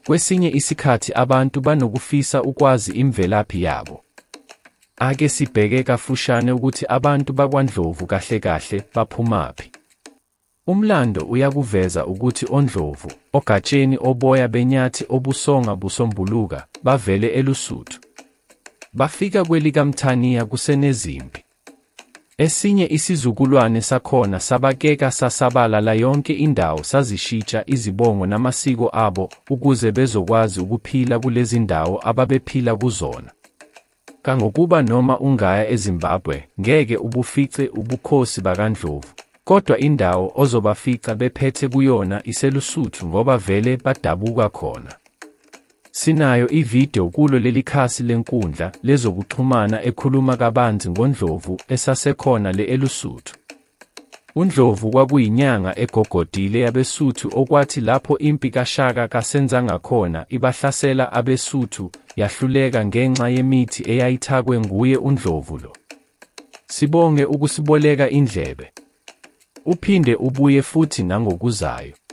Kwesinye isikhathi abantu banokufisa ukwazi imvelaphi yabo. Ake sibheke kafushane ukuthi abantu bakwaNdlovu kahle kahle baphumaphi. Umlando uyakuveza ukuthi oNdlovu, oGatsheni, oBoya-benyathi, obusonga, busombuluka bavele eLesotho. Bafika kwelikaMthaniya kusenezimpi. Esinye isizukulwane sakhona sabakeka sasabalala yonke indawo sazishintsha izibongo namasiko abo ukuze bezokwazi ukuphila kulezi ndawo ababephila kuzona. Kangokuba noma ungaya eZimbabwe ngeke ubufice ubukhosi bakaNdlovu, kodwa indawo ozobafica bephethe kuyona iseLesotho ngoba vele badabuka khona. Sinayo ivideo kulo leli khasi lenkundla lezokuxhumana ekhuluma kabanzi ngoNdlovu esasekhona eLesotho. UNdlovu kwakuyinyanga egogodile yabeSuthu okwathi lapho impi kaShaka kaSenzanga khona ibahlasela abeSuthu yahluleka ngenxa yemithi eyayithakwe nguye uNdlovu lo. Sibonge ukusiboleka indlebe. Uphinde ubuye futhi nangokuzayo.